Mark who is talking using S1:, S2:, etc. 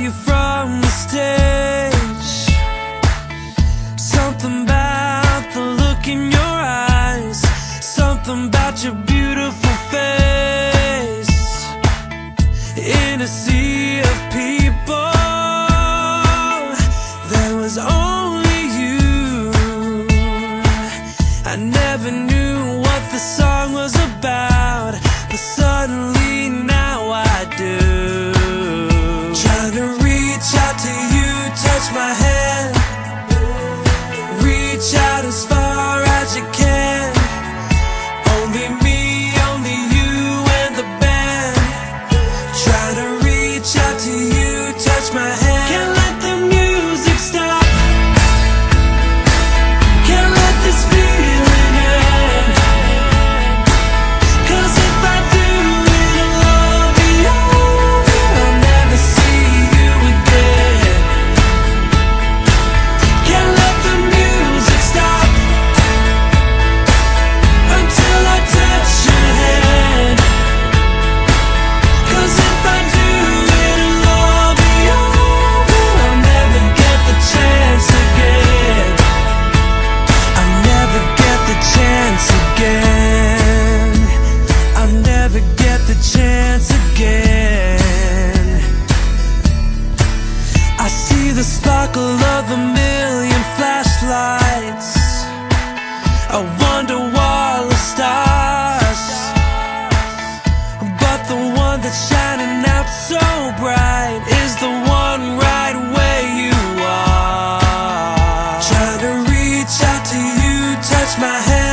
S1: you from the stage. Something about the look in your eyes, something about your beautiful face. In a sea of people, there was only you. I never knew what the song was about, but suddenly now I do. Trying to reach out to you, touch my hand, reach out as far as you can. Only me, only you and the band. Trying to reach out to you, touch my hand. Can't let the music stop, can't let this feeling end. 'Cause if I do, it'll all be over. I'll never see you again. Can't let the music stop until I touch your hand. 'Cause if I do, it'll all be over. I'll never get the chance again. I'll never get the chance again. I'll never get the chance again. I see the sparkle of a million flashlights. I wonder what the stars, but the one that's shining out so bright is the one right where you are. Trying to reach out to you, touch my hand,